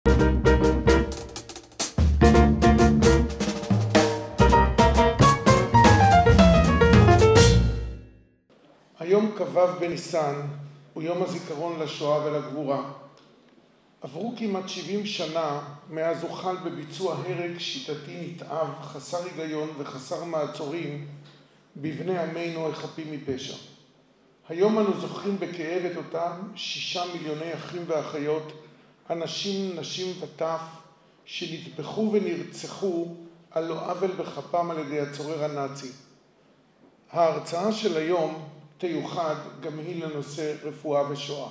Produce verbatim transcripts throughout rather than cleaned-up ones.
היום כ"ו בניסן הוא יום הזיכרון לשואה ולגבורה. עברו כמעט שבעים שנה מאז הוחל בביצוע הרג שיטתי נתעב, חסר היגיון וחסר מעצורים בבני עמנו החפים מפשע. היום אנו זוכרים בכאב את אותם שישה מיליוני אחים ואחיות, אנשים, נשים וטף, שנטבחו ונרצחו על לא עוול בכפם על ידי הצורר הנאצי. ההרצאה של היום תיוחד גם היא לנושא רפואה ושואה.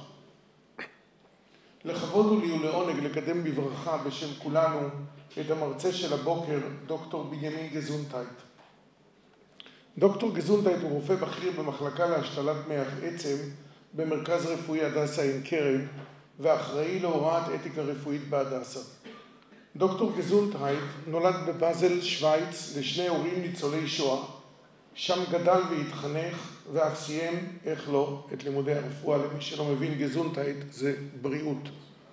לכבוד הוא לי ולעונג לקדם בברכה בשם כולנו את המרצה של הבוקר, דוקטור בנימין גזונטייט. דוקטור גזונטייט הוא רופא בכיר במחלקה להשתלת מח עצם במרכז רפואי הדסה עין כרם, ואחראי להוראת אתיקה רפואית בהדסה. דוקטור גזונטייט נולד בבאזל, שוויץ, לשני הורים ניצולי שואה. שם גדל והתחנך ואף סיים, איך לא, את לימודי הרפואה. למי שלא מבין, גזונטייט זה בריאות.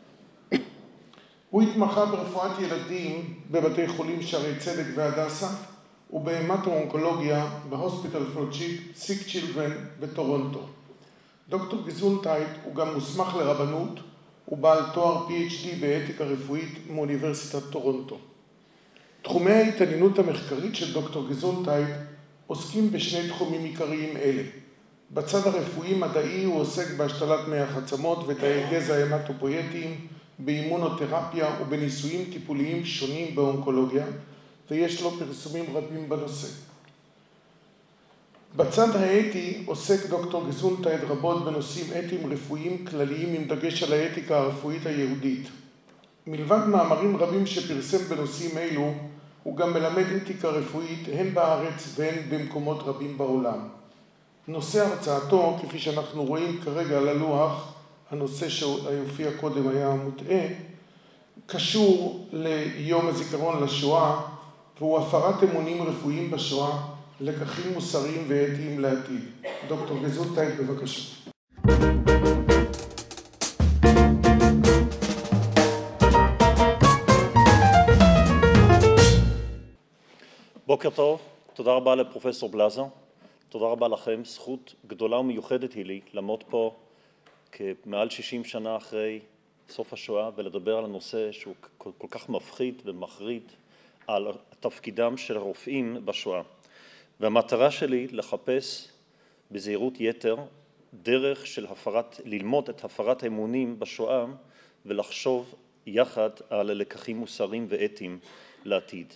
הוא התמחה ברפואת ילדים בבתי חולים שערי צדק והדסה, ובהמטו-אונקולוגיה בהוספיטל פור סיק צ'ילדרן בטורונטו. דוקטור גזונטייט הוא גם מוסמך לרבנות, ובעל תואר פי אייץ' די באתיקה רפואית מאוניברסיטת טורונטו. תחומי ההתעניינות המחקרית של דוקטור גזונטייט עוסקים בשני תחומים עיקריים אלה. בצד הרפואי-מדעי הוא עוסק בהשתלת מח עצמות ותאי גזע המטופויטיים, באימונותרפיה ובניסויים טיפוליים שונים באונקולוגיה, ויש לו פרסומים רבים בנושא. בצד האתי עוסק דוקטור גזונטייט רבות בנושאים אתיים רפואיים כלליים עם דגש על האתיקה הרפואית היהודית. מלבד מאמרים רבים שפרסם בנושאים אלו, הוא גם מלמד אתיקה רפואית הן בארץ והן במקומות רבים בעולם. נושא הרצאתו, כפי שאנחנו רואים כרגע על הלוח, הנושא שהופיע קודם היה מוטעה, קשור ליום הזיכרון לשואה, והוא הפרת אמונים רפואיים בשואה, לקחים מוסריים ואתיים לעתיד. דוקטור גזונטייט, בבקשה. בוקר טוב, תודה רבה לפרופסור בלזר, תודה רבה לכם, זכות גדולה ומיוחדת היא לי לעמוד פה כמעל שישים שנה אחרי סוף השואה ולדבר על הנושא שהוא כל, כל כך מפחיד ומחריד על תפקידם של הרופאים בשואה. והמטרה שלי לחפש בזהירות יתר דרך של הפרת, ללמוד את הפרת האמונים בשואה ולחשוב יחד על לקחים מוסריים ואתיים לעתיד.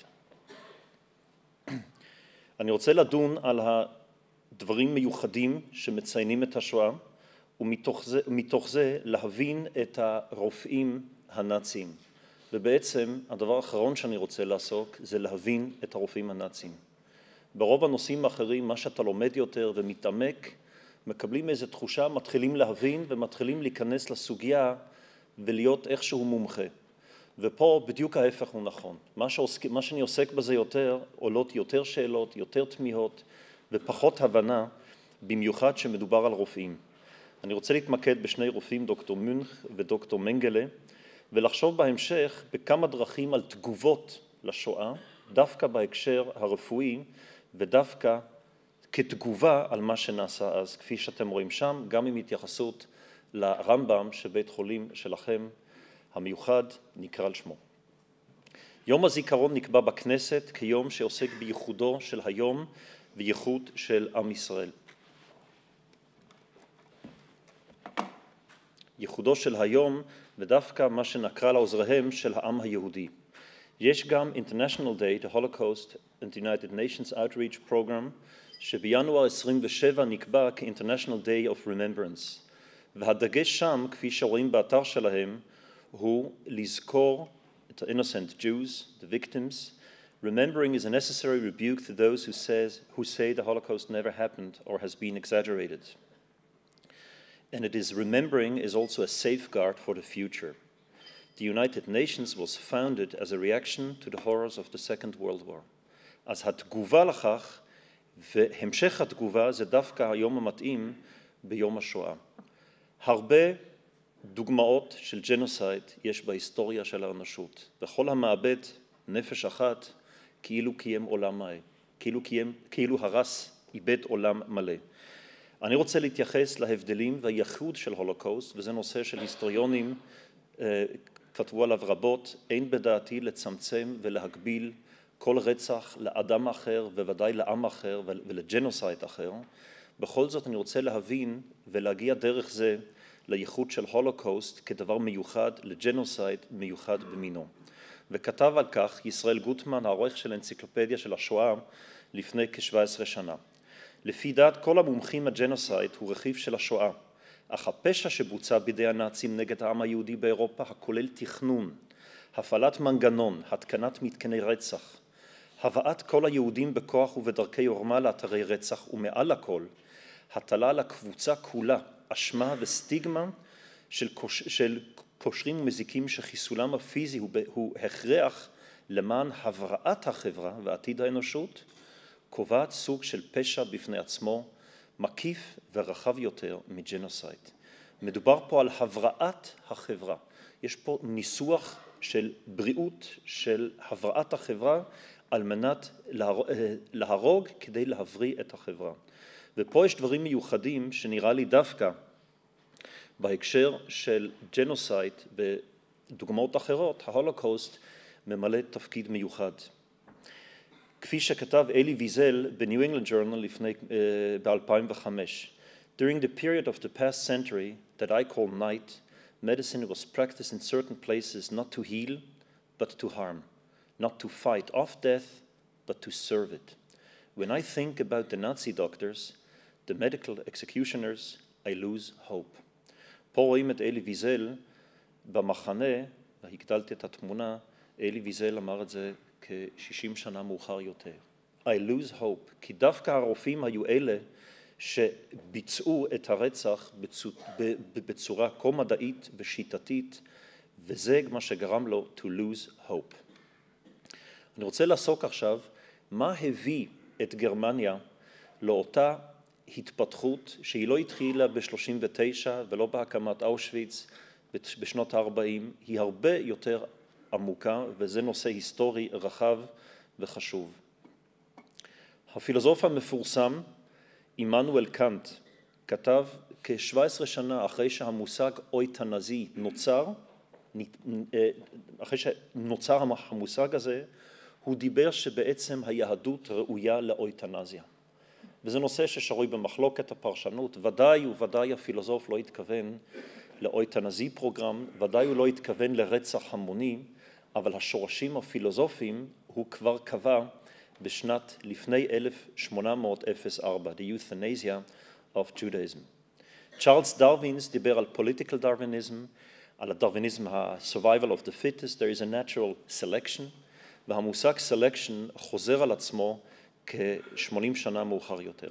אני רוצה לדון על הדברים מיוחדים שמציינים את השואה, ומתוך זה, מתוך זה להבין את הרופאים הנאצים. ובעצם הדבר האחרון שאני רוצה לעסוק זה להבין את הרופאים הנאצים. ברוב הנושאים האחרים, מה שאתה לומד יותר ומתעמק, מקבלים איזו תחושה, מתחילים להבין ומתחילים להיכנס לסוגיה ולהיות איכשהו מומחה. ופה בדיוק ההפך הוא נכון. מה, שעוסק, מה שאני עוסק בזה יותר, עולות יותר שאלות, יותר תמיהות ופחות הבנה, במיוחד שמדובר על רופאים. אני רוצה להתמקד בשני רופאים, דוקטור מונך ודוקטור מנגלה, ולחשוב בהמשך בכמה דרכים על תגובות לשואה, דווקא בהקשר הרפואי ודווקא כתגובה על מה שנעשה אז, כפי שאתם רואים שם, גם עם התייחסות לרמב"ם שבית חולים שלכם, המיוחד נקרא על שמו. יום הזיכרון נקבע בכנסת כיום שעוסק בייחודו של היום וייחוד של עם ישראל. ייחודו של היום ודווקא מה שנקרא לעוזריהם של העם היהודי. יש גם International Day, the Holocaust and the United Nations Outreach Program, שבינואר עשרים ושבע נקבע כ-International Day of Remembrance. והדגש שם, כפי שרואים באתר שלהם, הוא לזכור את innocent Jews, the victims. Remembering is a necessary rebuke to those who, says, who say the Holocaust never happened or has been exaggerated. And it is remembering is also a safeguard for the future. The United Nations was founded as a reaction to the horrors of the Second World War. אז התגובה לכך והמשך התגובה זה דווקא היום המתאים ביום השואה. הרבה דוגמאות של ג'נוסייד יש בהיסטוריה של האנושות, וכל המאבד נפש אחת כאילו קיים עולם מלא, כאילו, קיים, כאילו הרס איבד עולם מלא. אני רוצה להתייחס להבדלים והייחוד של הולוקוסט, וזה נושא של היסטוריונים אה, כתבו עליו רבות. אין בדעתי לצמצם ולהגביל כל רצח לאדם אחר וודאי לעם אחר ולג'נוסייד אחר. בכל זאת אני רוצה להבין ולהגיע דרך זה לייחוד של הולוקוסט כדבר מיוחד, לג'נוסייד מיוחד במינו. וכתב על כך ישראל גוטמן, העורך של אנציקלופדיה של השואה, לפני כ-שבע עשרה שנה. לפי דעת כל המומחים, הג'נוסייד הוא רכיב של השואה, אך הפשע שבוצע בידי הנאצים נגד העם היהודי באירופה, הכולל תכנון, הפעלת מנגנון, התקנת מתקני רצח, הבאת כל היהודים בכוח ובדרכי עורמה לאתרי רצח, ומעל הכל, הטלה על הקבוצה כולה, אשמה וסטיגמה של, קוש... של פושרים ומזיקים שחיסולם הפיזי הוא, הוא הכרח למען הבראת החברה ועתיד האנושות, קובעת סוג של פשע בפני עצמו, מקיף ורחב יותר מג'נוסייד. מדובר פה על הבראת החברה. יש פה ניסוח של בריאות, של הבראת החברה, על מנת להרוג כדי להבריא את החברה. ופה יש דברים מיוחדים שנראה לי דווקא בהקשר של ג'נוסייד בדוגמאות אחרות, ההולוקוסט ממלא תפקיד מיוחד. כפי שכתב אלי ויזל בניו אינגלנד ג'ורנל לפני ב-אלפיים וחמש. During the period of the past century that I call night, medicine was practiced in certain places not to heal, but to harm, not to fight off death, but to serve it. When I think about the Nazi doctors, the medical executioners, I lose hope. פה רואים את אלי ויזל במחנה, והגדלתי את התמונה, אלי ויזל אמר את זה כ-שישים שנה מאוחר יותר. I lose hope, כי דווקא הרופאים היו אלה שביצעו את הרצח בצורה כה מדעית ושיטתית, וזה מה שגרם לו to lose hope. אני רוצה לעסוק עכשיו מה הביא את גרמניה לאותה התפתחות שהיא לא התחילה ב-שלושים ותשע ולא בהקמת אושוויץ בשנות ה-ארבעים, היא הרבה יותר עמוקה, וזה נושא היסטורי רחב וחשוב. הפילוסוף המפורסם עמנואל קאנט כתב כ-שבע עשרה שנה אחרי שהמושג אויטנזי נוצר, אחרי שנוצר המושג הזה, הוא דיבר שבעצם היהדות ראויה לאויטנזיה. וזה נושא ששרוי במחלוקת הפרשנות, ודאי וודאי הפילוסוף לא התכוון לאויטנזי פרוגרם, ודאי הוא לא התכוון לרצח המוני, אבל השורשים הפילוסופיים הוא כבר קבע בשנת לפני אלף שמונה מאות וארבע, the euthanasia of Judaism. צ'ארלס דרווינס דיבר על political Darwinism, על הדרוויניזם ה-survival of the fittest, there is a natural selection, והמושג selection חוזר על עצמו כ-שמונים שנה מאוחר יותר.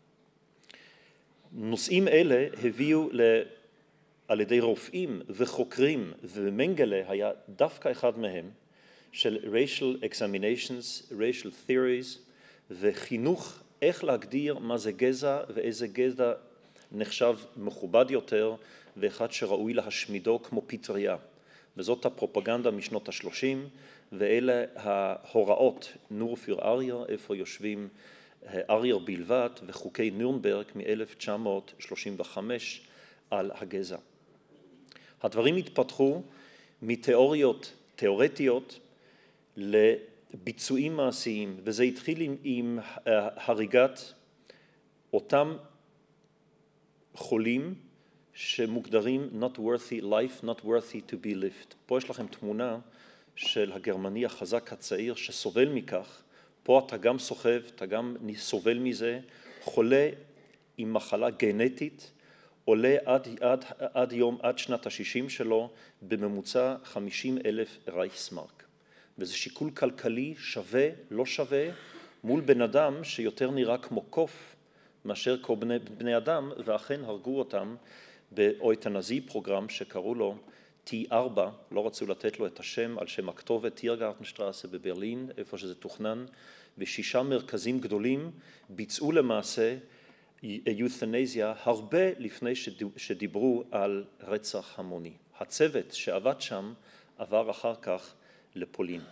נושאים אלה הביאו ל... על ידי רופאים וחוקרים, ומנגלה היה דווקא אחד מהם, של racial examinations, racial theories, וחינוך איך להגדיר מה זה גזע ואיזה גזע נחשב מכובד יותר, ואחד שראוי להשמידו כמו פטריה. וזאת הפרופגנדה משנות השלושים, ואלה ההוראות נור פיר ארייר, איפה יושבים ארייר בלבד, וחוקי נירנברג מ-אלף תשע מאות שלושים וחמש על הגזע. הדברים התפתחו מתיאוריות תיאורטיות לביצועים מעשיים, וזה התחיל עם, עם הריגת אותם חולים שמוגדרים not worthy life, not worthy to be lived. פה יש לכם תמונה של הגרמני החזק הצעיר שסובל מכך, פה אתה גם סוחב, אתה גם סובל מזה, חולה עם מחלה גנטית, עולה עד, עד, עד יום, עד שנת ה-שישים שלו, בממוצע חמישים אלף רייכסמרק. וזה שיקול כלכלי שווה, לא שווה, מול בן אדם שיותר נראה כמו קוף, מאשר כמו בני, בני אדם, ואכן הרגו אותם באויטנזי פרוגרם שקראו לו טי ארבע, לא רצו לתת לו את השם על שם הכתובת, טירגרטנשטרסה בברלין, איפה שזה תוכנן, ושישה מרכזים גדולים ביצעו למעשה איות'נזיה הרבה לפני שדיברו על רצח המוני. הצוות שעבד שם עבר אחר כך לפולין.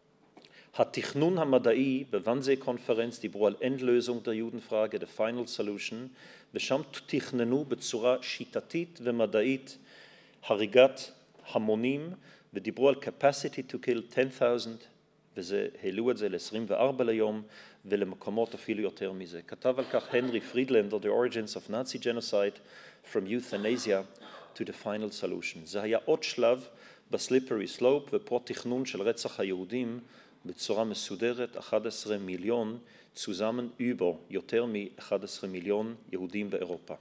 התכנון המדעי בוואנזה קונפרנס דיברו על Endlösung der Judenfrage, the final solution, ושם תכננו בצורה שיטתית ומדעית הריגת המונים, ודיברו על capacity to kill ten thousand, וזה העלו את זה ל-עשרים וארבע ליום, ולמקומות אפילו יותר מזה. כתב על כך הנרי פרידלנדר, The Origins of Nazi Genocide from Euthanasia to the Final Solution. זה היה עוד שלב בסליפרי סלופ, ופה תכנון של רצח היהודים בצורה מסודרת, אחד עשר מיליון צוזמן über, יותר מ-אחד עשר מיליון יהודים באירופה.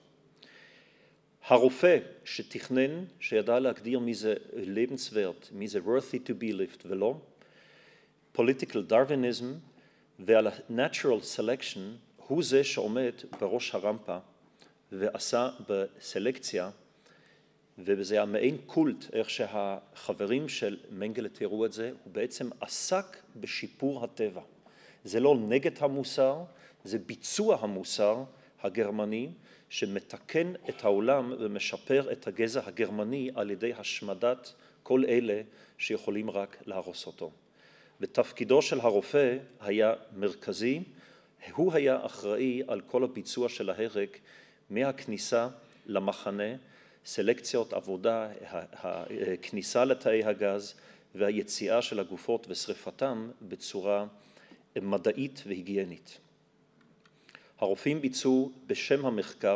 הרופא שתכנן, שידע להגדיר מי זה lebenswert, מי זה worthy to be lived ולא, political Darwinism ועל ה-natural selection, הוא זה שעומד בראש הרמפה ועשה בסלקציה, וזה היה מעין קולט, איך שהחברים של מנגלה תראו את זה, הוא בעצם עסק בשיפור הטבע. זה לא נגד המוסר, זה ביצוע המוסר הגרמני, שמתקן את העולם ומשפר את הגזע הגרמני על ידי השמדת כל אלה שיכולים רק להרוס אותו. ותפקידו של הרופא היה מרכזי, הוא היה אחראי על כל הביצוע של ההרג מהכניסה למחנה, סלקציות עבודה, הכניסה לתאי הגז והיציאה של הגופות ושריפתם בצורה מדעית והיגיינית. הרופאים ביצעו בשם המחקר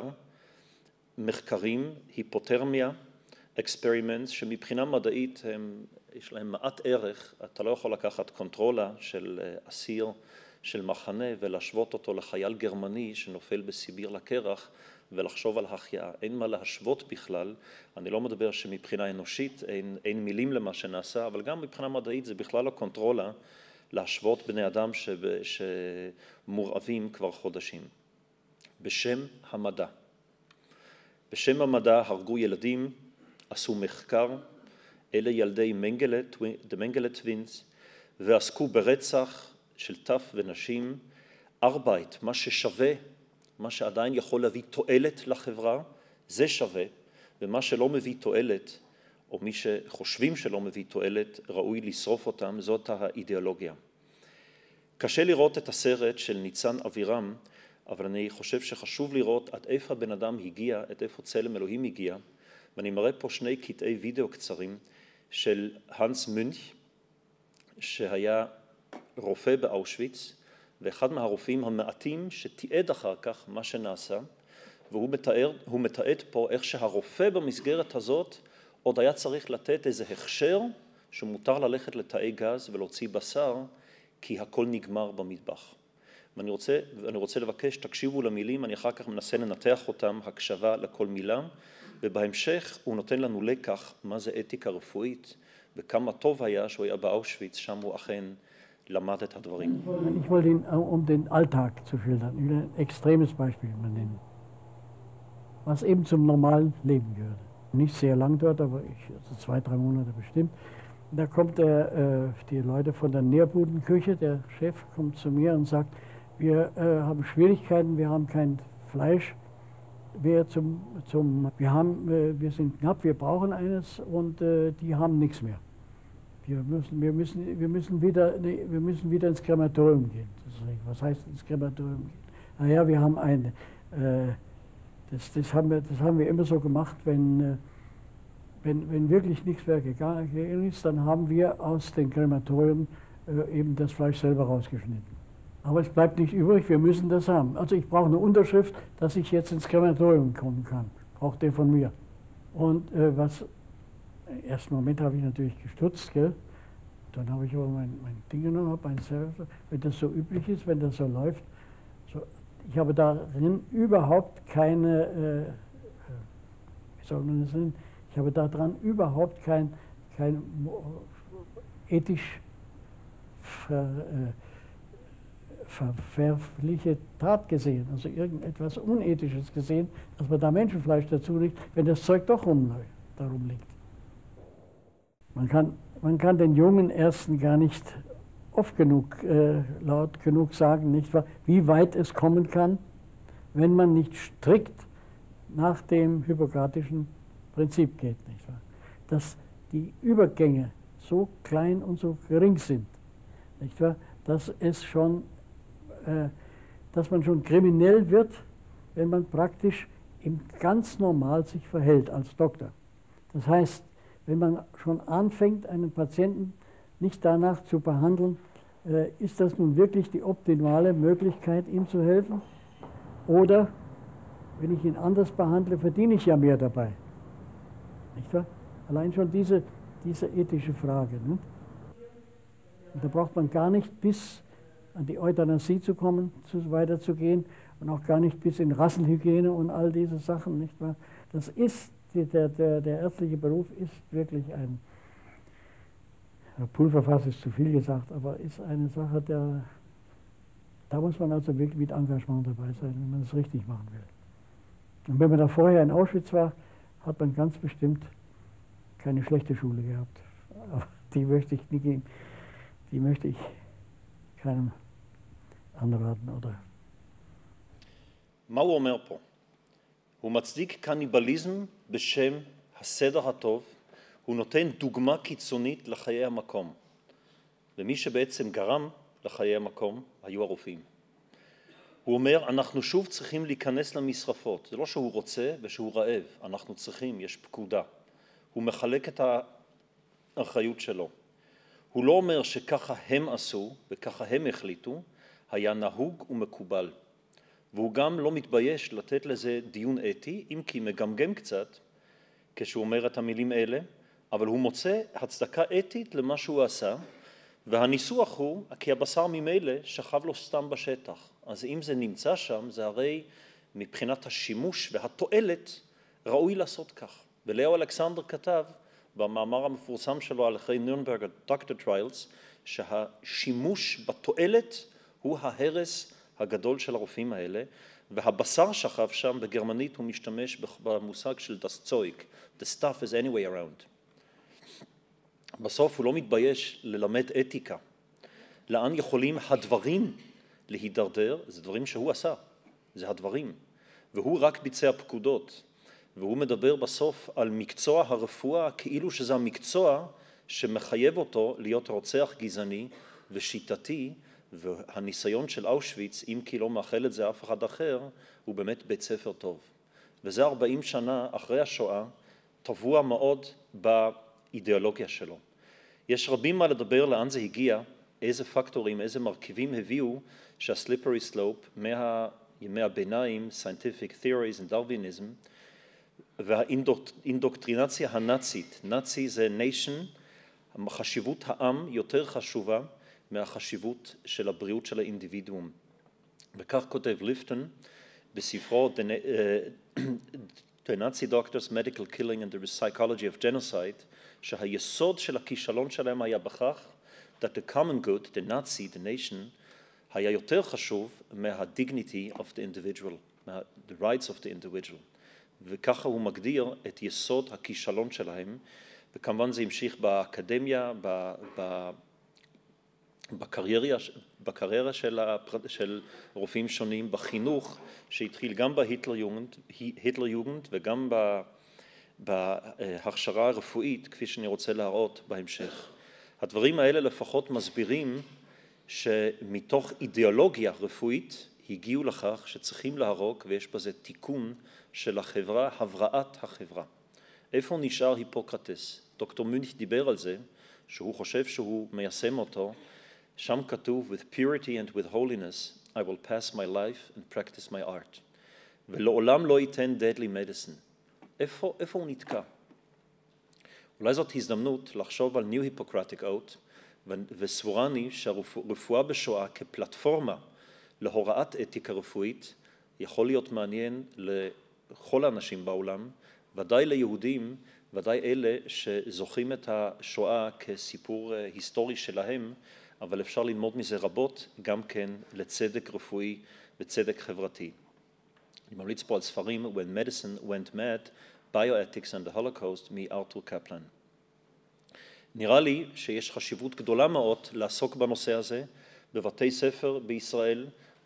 מחקרים, היפותרמיה, אקספרימנטס, שמבחינה מדעית הם, יש להם מעט ערך. אתה לא יכול לקחת קונטרולה של אסיר של מחנה ולהשוות אותו לחייל גרמני שנופל בסיביר לקרח ולחשוב על החייאה. אין מה להשוות בכלל. אני לא מדבר שמבחינה אנושית אין, אין מילים למה שנעשה, אבל גם מבחינה מדעית זה בכלל לא קונטרולה להשוות בני אדם שב, שמורעבים כבר חודשים. בשם המדע. בשם המדע הרגו ילדים, עשו מחקר, אלה ילדי מנגלה, the מנגלה טווינס, ועסקו ברצח של טף ונשים, ארבייט, מה ששווה, מה שעדיין יכול להביא תועלת לחברה, זה שווה, ומה שלא מביא תועלת, או מי שחושבים שלא מביא תועלת, ראוי לשרוף אותם, זאת האידיאולוגיה. קשה לראות את הסרט של ניצן אבירם, אבל אני חושב שחשוב לראות עד איפה הבן אדם הגיע, עד איפה צלם אלוהים הגיע, ואני מראה פה שני קטעי וידאו קצרים של הנס מונך, שהיה רופא באושוויץ, ואחד מהרופאים המעטים שתיעד אחר כך מה שנעשה, והוא מתאר, הוא מתעד פה איך שהרופא במסגרת הזאת עוד היה צריך לתת איזה הכשר שמותר ללכת לתאי גז ולהוציא בשר, כי הכל נגמר במטבח. ואני רוצה, ואני רוצה לבקש, תקשיבו למילים, אני אחר כך מנסה לנתח אותם, הקשבה לכל מילה, ובהמשך הוא נותן לנו לקח מה זה אתיקה רפואית, וכמה טוב היה שהוא היה באושוויץ, שם הוא אכן למד את הדברים. Ich wollte ihn, um den Alltag zu schildern, ein extremes Beispiel mal nennen, was eben zum normalen Leben gehört. Nicht sehr lang dort, aber ich, also zwei, drei Monate bestimmt. Da kommt der, äh, die Leute von der Nährbudenküche, der Chef kommt zu mir und sagt, wir äh, haben Schwierigkeiten, wir haben kein Fleisch, wir, zum, zum, wir, haben, äh, wir sind knapp, wir brauchen eines und äh, die haben nichts mehr. Wir müssen, wir, müssen, wir, müssen wieder, nee, wir müssen wieder ins Krematorium gehen. Das ist, was heißt ins Krematorium gehen? Naja, wir haben eine, äh, das, das, haben wir, das haben wir immer so gemacht, wenn, äh, wenn, wenn wirklich nichts mehr gegangen ist, dann haben wir aus dem Krematorium äh, eben das Fleisch selber rausgeschnitten. Aber es bleibt nicht übrig, wir müssen das haben. Also ich brauche eine Unterschrift, dass ich jetzt ins Krematorium kommen kann. Braucht der von mir. Und äh, was, im ersten Moment habe ich natürlich gestutzt, gell? Dann habe ich aber mein, mein Ding genommen, habe ein Service, wenn das so üblich ist, wenn das so läuft. So, ich habe darin überhaupt keine, äh, wie soll man das nennen? Ich habe daran überhaupt kein, kein ethisch ver, äh, verwerfliche Tat gesehen, also irgendetwas Unethisches gesehen, dass man da Menschenfleisch dazu legt, wenn das Zeug doch rumläuft, darum liegt. Man kann, man kann den jungen Ärzten gar nicht oft genug, äh, laut genug sagen, nicht wahr, wie weit es kommen kann, wenn man nicht strikt nach dem hippokratischen Prinzip geht, nicht wahr? Dass die Übergänge so klein und so gering sind, nicht wahr? Dass es schon, äh, dass man schon kriminell wird, wenn man praktisch im ganz normal sich verhält als Doktor. Das heißt, wenn man schon anfängt, einen Patienten nicht danach zu behandeln, äh, ist das nun wirklich die optimale Möglichkeit, ihm zu helfen? Oder, wenn ich ihn anders behandle, verdiene ich ja mehr dabei. Nicht wahr? Allein schon diese, diese ethische Frage. Nicht? Und da braucht man gar nicht bis an die Euthanasie zu kommen, zu, weiterzugehen und auch gar nicht bis in Rassenhygiene und all diese Sachen. Nicht wahr? Das ist, der, der, der ärztliche Beruf ist wirklich ein, Pulverfass ist zu viel gesagt, aber ist eine Sache, der, da muss man also wirklich mit Engagement dabei sein, wenn man es richtig machen will. Und wenn man da vorher in Auschwitz war, hat man ganz bestimmt keine schlechte Schule gehabt. Aber die möchte ich nie geben, die möchte ich keinem anraten, oder? מה הוא אומר פה? הוא מצדיק קניבליזם בשם הסדר הטוב, הוא נותן דוגמה קיצונית לחיי המקום. ומי שבעצם גרם לחיי המקום היו הרופאים. הוא אומר, אנחנו שוב צריכים להיכנס למשרפות. זה לא שהוא רוצה ושהוא רעב, אנחנו צריכים, יש פקודה. הוא מחלק את האחריות שלו. הוא לא אומר שככה הם עשו וככה הם החליטו, היה נהוג ומקובל. והוא גם לא מתבייש לתת לזה דיון אתי, אם כי מגמגם קצת, כשהוא אומר את המילים האלה, אבל הוא מוצא הצדקה אתית למה שהוא עשה, והניסוח הוא, כי הבשר ממילא שכב לו סתם בשטח. אז אם זה נמצא שם, זה הרי מבחינת השימוש והתועלת ראוי לעשות כך. ולאו אלכסנדר כתב, במאמר המפורסם שלו על אחרי נירנברג דוקטור טריילס, שהשימוש בתועלת הוא ההרס הגדול של הרופאים האלה, והבשר שכב שם בגרמנית הוא משתמש במושג של das Zeug, the stuff is anyway around. בסוף הוא לא מתבייש ללמד אתיקה. לאן יכולים הדברים להידרדר? זה דברים שהוא עשה, זה הדברים. והוא רק ביצע פקודות. והוא מדבר בסוף על מקצוע הרפואה כאילו שזה המקצוע שמחייב אותו להיות רוצח גזעני ושיטתי, והניסיון של אושוויץ, אם כי לא מאחל את זה אף אחד אחר, הוא באמת בית ספר טוב. וזה ארבעים שנה אחרי השואה, טבוע מאוד באידיאולוגיה שלו. יש רבים מה לדבר לאן זה הגיע, איזה פקטורים, איזה מרכיבים הביאו שהסליפרי סלופ מהימי הביניים, scientific theories and Darwinism, והאינדוקטרינציה הנאצית, נאצי זה nation, חשיבות העם יותר חשובה מהחשיבות של הבריאות של האינדיבידואום. וכך כותב ליפטון בספרו The Nazi Doctors, Medical Killing and the Psychology of Genocide, שהיסוד של הכישלון שלהם היה בכך that the common good, the Nazi, the nation, היה יותר חשוב מה-dignity of the individual, the rights of the individual. וככה הוא מגדיר את יסוד הכישלון שלהם, וכמובן זה המשיך באקדמיה, ב... ב בקריירה, בקריירה של, הפר... של רופאים שונים, בחינוך שהתחיל גם בהיטלר-יוגנד, היטלר-יוגנד וגם בהכשרה הרפואית, כפי שאני רוצה להראות בהמשך. הדברים האלה לפחות מסבירים שמתוך אידיאולוגיה רפואית הגיעו לכך שצריכים להרוג, ויש בזה תיקון של החברה, הבראת החברה. איפה נשאר היפוקרטס? דוקטור מונך דיבר על זה, שהוא חושב שהוא מיישם אותו, שם כתוב, with purity and with holiness, I will pass my life and practice my art. ולעולם לא ייתן deadly medicine. איפה, איפה הוא נתקע? אולי זאת הזדמנות לחשוב על New Hippocratic Oath, וסבורני שהרפואה בשואה כפלטפורמה להוראת אתיקה רפואית, יכול להיות מעניין לכל האנשים בעולם, ודאי ליהודים, ודאי אלה שזוכים את השואה כסיפור היסטורי שלהם, אבל אפשר ללמוד מזה רבות, גם כן לצדק רפואי וצדק חברתי. אני ממליץ פה על ספרים When Medicine Went Mad, Bioethics and the Holocaust מארתור קפלן. נראה לי שיש חשיבות גדולה מאוד לעסוק בנושא הזה בבתי ספר בישראל,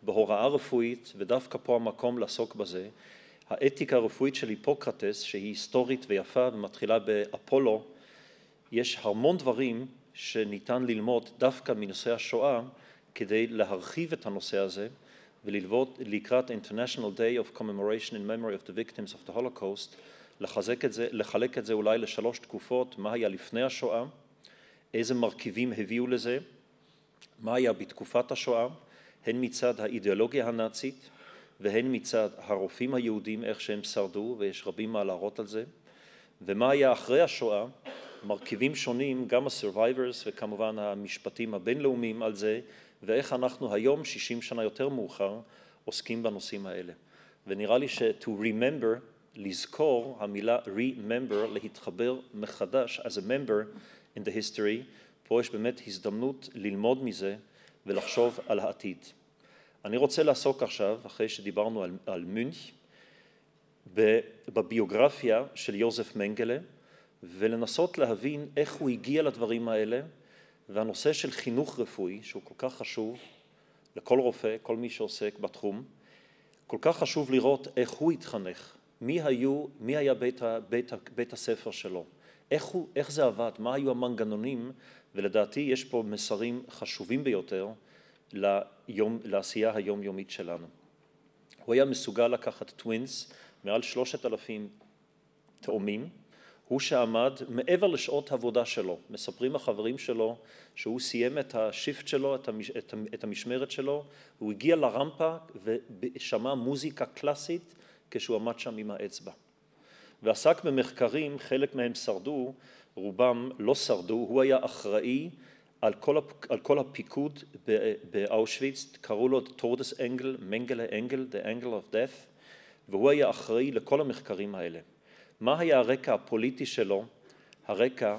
בהוראה רפואית, ודווקא פה המקום לעסוק בזה. האתיקה הרפואית של היפוקרטס, שהיא היסטורית ויפה ומתחילה באפולו, יש המון דברים שניתן ללמוד דווקא מנושא השואה, כדי להרחיב את הנושא הזה, וללמוד לקראת International Day of Commemoration in Memory of the Victims of the Holocaust, לחזק את זה, לחלק את זה אולי לשלוש תקופות, מה היה לפני השואה, איזה מרכיבים הביאו לזה, מה היה בתקופת השואה, הן מצד האידיאולוגיה הנאצית, והן מצד הרופאים היהודים, איך שהם שרדו, ויש רבים מה להראות על זה, ומה היה אחרי השואה, מרכיבים שונים, גם ה-survivors וכמובן המשפטים הבינלאומיים על זה, ואיך אנחנו היום, שישים שנה יותר מאוחר, עוסקים בנושאים האלה. ונראה לי ש- to remember, לזכור, המילה remember, להתחבר מחדש as a member in the history, פה יש באמת הזדמנות ללמוד מזה ולחשוב על העתיד. אני רוצה לעסוק עכשיו, אחרי שדיברנו על, על מונך, בביוגרפיה של יוזף מנגלה, ולנסות להבין איך הוא הגיע לדברים האלה, והנושא של חינוך רפואי, שהוא כל כך חשוב לכל רופא, כל מי שעוסק בתחום, כל כך חשוב לראות איך הוא התחנך, מי, היו, מי היה בית, בית, בית הספר שלו, איך, הוא, איך זה עבד, מה היו המנגנונים, ולדעתי יש פה מסרים חשובים ביותר ליום, לעשייה היומיומית שלנו. הוא היה מסוגל לקחת טווינס, מעל שלושת אלפים תאומים, הוא שעמד מעבר לשעות העבודה שלו. מספרים החברים שלו שהוא סיים את השיפט שלו, את המשמרת שלו, הוא הגיע לרמפה ושמע מוזיקה קלאסית כשהוא עמד שם עם האצבע. ועסק במחקרים, חלק מהם שרדו, רובם לא שרדו, הוא היה אחראי על כל, על כל הפיקוד באושוויץ, קראו לו טורדס אנגל, מנגלה אנגל, the angle of death, והוא היה אחראי לכל המחקרים האלה. מה היה הרקע הפוליטי שלו, הרקע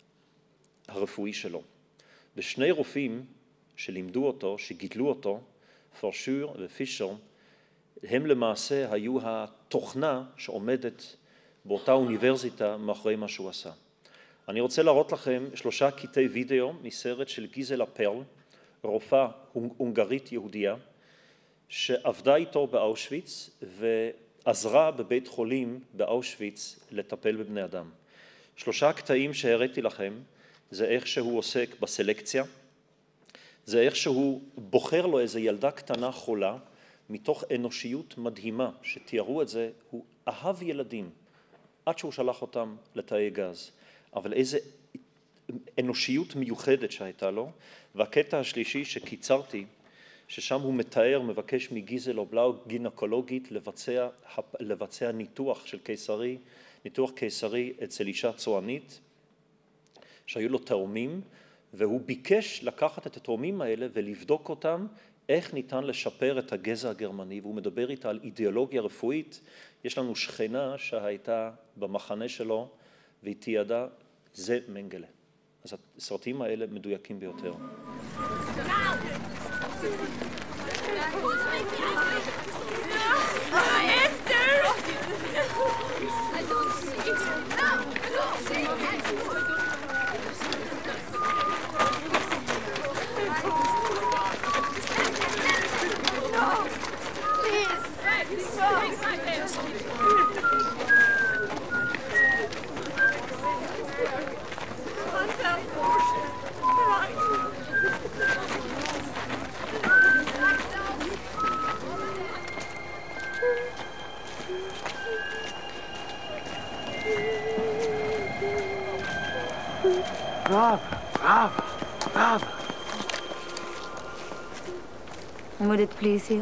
הרפואי שלו? ושני רופאים שלימדו אותו, שגידלו אותו, פורשור ופישר, הם למעשה היו התוכנה שעומדת באותה אוניברסיטה מאחורי מה שהוא עשה. אני רוצה להראות לכם שלושה קטעי וידאו מסרט של גיזלה פרל, רופאה הונגרית יהודייה, שעבדה איתו באושוויץ ועזרה בבית חולים באושוויץ לטפל בבני אדם. שלושה קטעים שהראיתי לכם, זה איך שהוא עוסק בסלקציה, זה איך שהוא בוחר לו איזו ילדה קטנה חולה, מתוך אנושיות מדהימה, שתיארו את זה, הוא אהב ילדים, עד שהוא שלח אותם לתאי גז. אבל איזו אנושיות מיוחדת שהייתה לו, והקטע השלישי שקיצרתי, ששם הוא מתאר, מבקש מגיזלה בלאו גינקולוגית לבצע, לבצע ניתוח של קיסרי, ניתוח קיסרי אצל אישה צוענית, שהיו לו תאומים, והוא ביקש לקחת את התאומים האלה ולבדוק אותם, איך ניתן לשפר את הגזע הגרמני, והוא מדבר איתה על אידיאולוגיה רפואית. יש לנו שכנה שהייתה במחנה שלו, והיא תיעדה, זה מנגלה. אז הסרטים האלה מדויקים ביותר. Brava, brava, brava. And would it please you?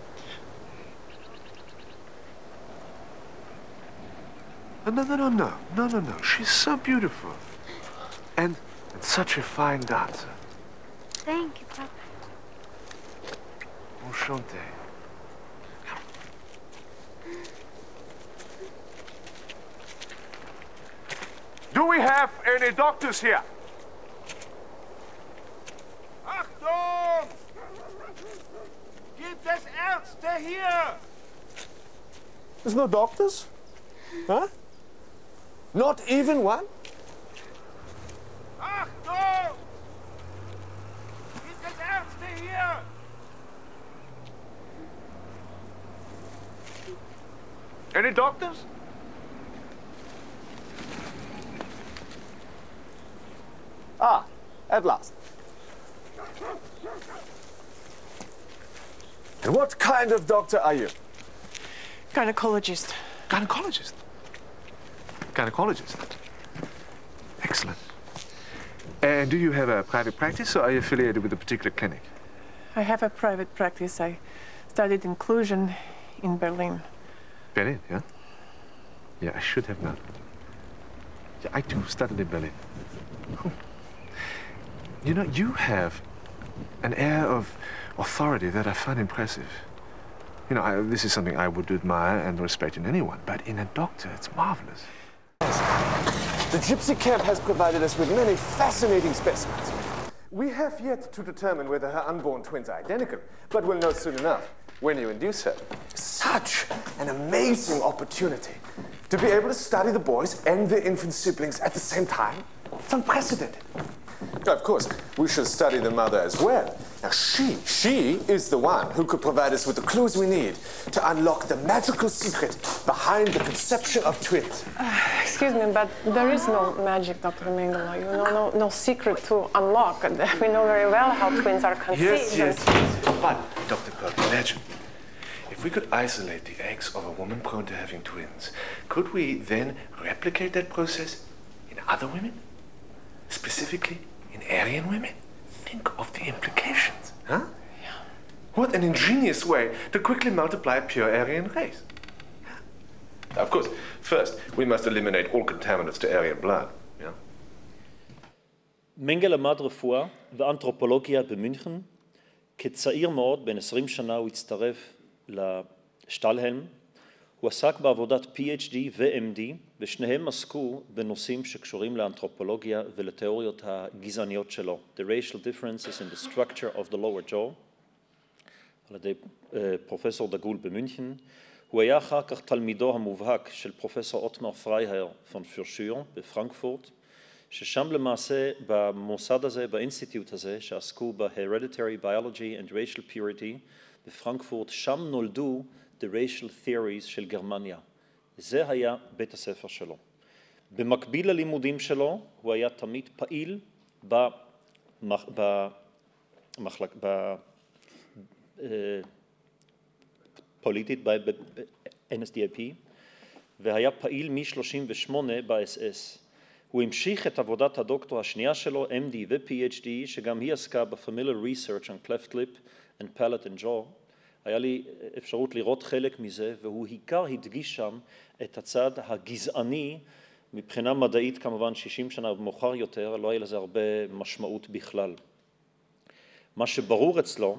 No, no, no, no, no, no, no, no. She's so beautiful. And, and such a fine dancer. Thank you, Papa. Enchanté. Do we have any doctors here? Achtung! Gibt es Ärzte hier? There's no doctors? Huh? Not even one? Achtung! Gibt es Ärzte hier? Any doctors? Ah, at last. And what kind of doctor are you? Gynecologist. Gynecologist. Gynecologist. Excellent. And do you have a private practice, or are you affiliated with a particular clinic? I have a private practice. I studied inclusion in Berlin. Berlin, yeah? Yeah, I should have known. Yeah, I too studied in Berlin. Oh. You know, you have an air of authority that I find impressive. You know, I, this is something I would admire and respect in anyone, but in a doctor, it's marvelous. The gypsy camp has provided us with many fascinating specimens. We have yet to determine whether her unborn twins are identical, but we'll know soon enough when you induce her. Such an amazing opportunity to be able to study the boys and their infant siblings at the same time. It's unprecedented. Of course, we should study the mother as well. Now, she, she is the one who could provide us with the clues we need to unlock the magical secret behind the conception of twins. Uh, excuse me, but there is no magic, Doctor Mengele. You know, no, no secret to unlock. We know very well how twins are conceived. Yes, yes, yes. But, Doctor Perk, imagine, if we could isolate the eggs of a woman prone to having twins, could we then replicate that process in other women? Specifically in Aryan women? Think of the implications, huh? Yeah. What an ingenious way to quickly multiply a pure Aryan race. Of course, first, we must eliminate all contaminants to Aryan blood, yeah? מנגל למד רפואה ואנתרופולוגיה במינכן. כצעיר מאוד, בן עשרים שנה, הוא הצטרף לשטלהלם. הוא עסק בעבודת פי אייץ' די ו-אם די, ושניהם עסקו בנושאים שקשורים לאנתרופולוגיה ולתיאוריות הגזעניות שלו. The racial differences in the structure of the lower jaw, על ידי פרופסור דגול במינכן. הוא היה אחר כך תלמידו המובהק של פרופסור אוטמר פרייהר פון פירשור בפרנקפורט, ששם למעשה במוסד הזה, באינסטיטוט הזה, שעסקו ב-Hereditary Biology and Racial Purity בפרנקפורט, שם נולדו The Racial Theories של גרמניה. זה היה בית הספר שלו. במקביל ללימודים שלו, הוא היה תמיד פעיל במחלק, בפוליטית, ב-אן אס די איי פי, והיה פעיל מ-שלושים ושמונה ב-אס אס. הוא המשיך את עבודת הדוקטור השנייה שלו, אם די ו-פי אייץ' די, שגם היא עסקה ב-Familial Research on Cleft Lip and Palate and Jaw. היה לי אפשרות לראות חלק מזה, והוא עיקר הדגיש שם את הצד הגזעני, מבחינה מדעית כמובן שישים שנה מאוחר יותר, לא היה לזה הרבה משמעות בכלל. מה שברור אצלו,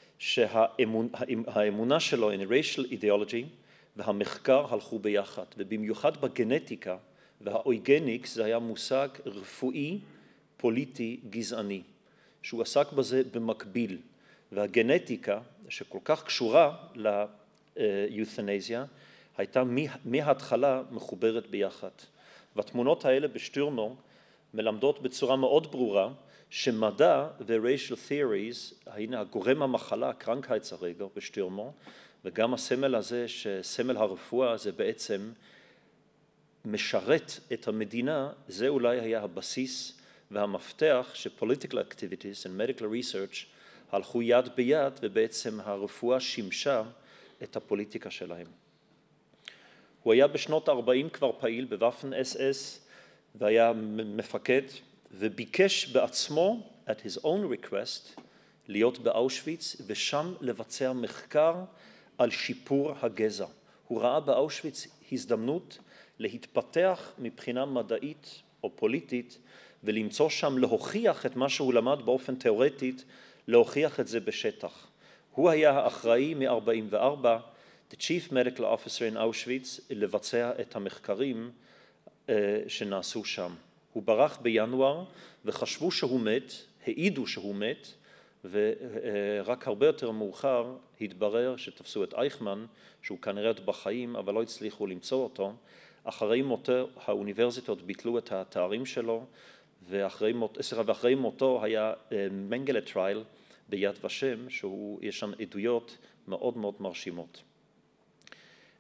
שהאמונה שלו in racial ideology והמחקר הלכו ביחד, ובמיוחד בגנטיקה והאויגניקס זה היה מושג רפואי, פוליטי, גזעני, שהוא עסק בזה במקביל, והגנטיקה שכל כך קשורה ליות'נזיה, הייתה מההתחלה מחוברת ביחד. והתמונות האלה בשטורמר מלמדות בצורה מאוד ברורה שמדע ו-racial theories, הנה הגורם המחלה, קרנקהייטסרגר בשטורמר, וגם הסמל הזה, שסמל הרפואה זה בעצם משרת את המדינה, זה אולי היה הבסיס והמפתח ש-political activities and medical research הלכו יד ביד, ובעצם הרפואה שימשה את הפוליטיקה שלהם. הוא היה בשנות ה-ארבעים כבר פעיל בוואפן אס אס, והיה מפקד, וביקש בעצמו, at his own request, להיות באושוויץ, ושם לבצע מחקר על שיפור הגזע. הוא ראה באושוויץ הזדמנות להתפתח מבחינה מדעית או פוליטית, ולמצוא שם להוכיח את מה שהוא למד באופן תיאורטית, להוכיח את זה בשטח. הוא היה האחראי מ-ארבעים וארבע, the chief medical officer in Auschwitz, לבצע את המחקרים uh, שנעשו שם. הוא ברח בינואר וחשבו שהוא מת, העידו שהוא מת, ורק הרבה יותר מאוחר התברר שתפסו את אייכמן, שהוא כנראה עוד בחיים, אבל לא הצליחו למצוא אותו. אחרי מותו, האוניברסיטות ביטלו את התארים שלו, ואחרי, מות, ואחרי מותו היה מנגלה טרייל ביד ושם, שיש שם עדויות מאוד מאוד מרשימות.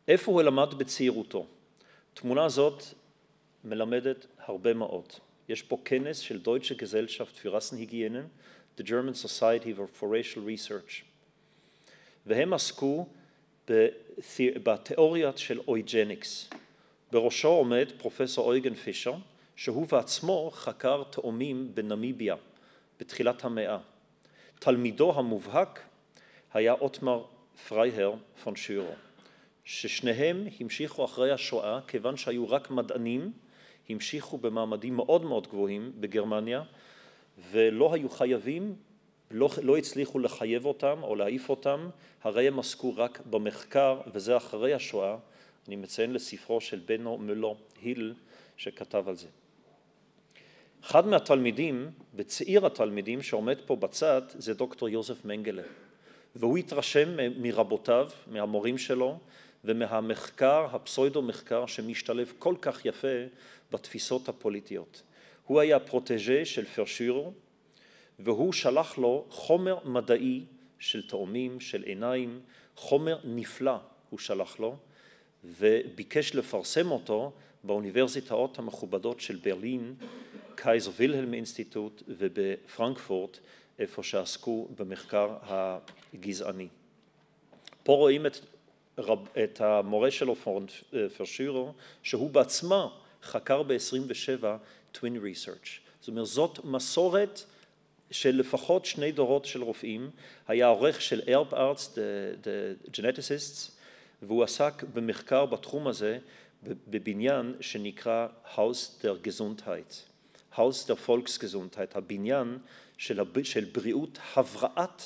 איפה הוא למד בצעירותו? תמונה זאת מלמדת הרבה מאוד. יש פה כנס של Deutsche Gesellschaft für Rassenhygiene, the German Society for Racial Research. והם עסקו בתיאוריה של אויג'ניקס. בראשו עומד פרופסור אויגן פישר, שהוא בעצמו חקר תאומים בנמיביה, בתחילת המאה. תלמידו המובהק היה אוטמר פרייהר פון שוירו, ששניהם המשיכו אחרי השואה, כיוון שהיו רק מדענים, המשיכו במעמדים מאוד מאוד גבוהים בגרמניה, ולא היו חייבים, לא, לא הצליחו לחייב אותם או להעיף אותם, הרי הם עסקו רק במחקר, וזה אחרי השואה. אני מציין לספרו של בנו מולו היל, שכתב על זה. אחד מהתלמידים, וצעיר התלמידים שעומד פה בצד, זה דוקטור יוזף מנגלה. והוא התרשם מרבותיו, מהמורים שלו, ומהמחקר, הפסוידו-מחקר, שמשתלב כל כך יפה בתפיסות הפוליטיות. הוא היה פרוטג'ה של פרשוירו, והוא שלח לו חומר מדעי של תאומים, של עיניים, חומר נפלא הוא שלח לו, וביקש לפרסם אותו באוניברסיטאות המכובדות של ברלין, קייזר וילהלם אינסטיטוט, ובפרנקפורט, איפה שעסקו במחקר הגזעני. פה רואים את, רב, את המורה שלו פרשוירו, שהוא בעצמה חקר ב-עשרים ושבע Twin Research. זאת אומרת, זאת מסורת של לפחות שני דורות של רופאים. היה עורך של Erb Arts, the, the geneticists, והוא עסק במחקר בתחום הזה, בבניין שנקרא Haus der Gesundheit. Haus der Volksgesundheit, הבניין של, הב... של בריאות הבראת